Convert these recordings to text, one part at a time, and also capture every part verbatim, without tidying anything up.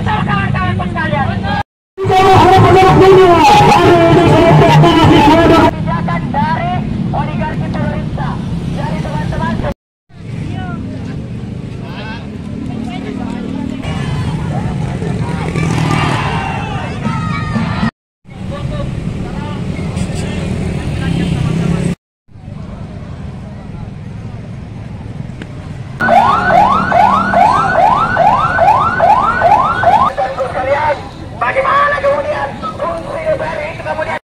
betul kawan-kawan sekalian. Kebijakan dari oligarki pemerintah, dari teman-teman. Bagaimana kemudian untuk D P R itu kemudian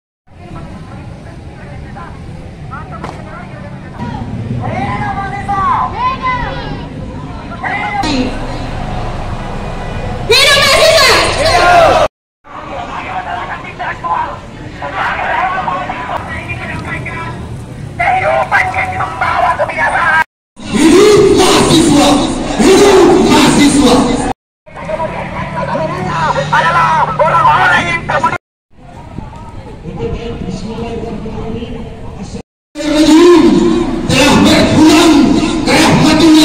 kehidupan yang membawa kebiasaan. Hidup mahasiswa! Hidup mahasiswa! Adalah orang-orang yang kemudian telah berpulang ke rahmatullah.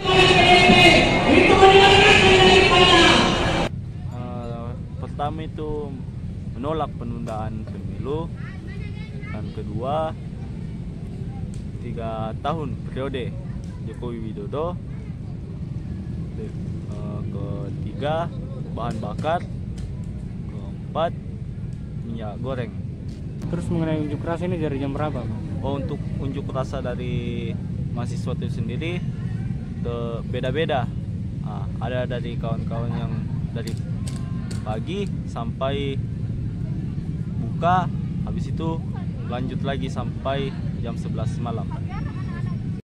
Uh, pertama itu menolak penundaan pemilu, dan kedua tiga tahun periode Jokowi Widodo, uh, ketiga bahan bakar, keempat minyak goreng. Terus mengenai unjuk rasa ini dari jam berapa, Bang? Oh, untuk unjuk rasa dari mahasiswa itu sendiri beda-beda. Nah, ada dari kawan-kawan yang dari pagi sampai buka, habis itu lanjut lagi sampai jam sebelas malam.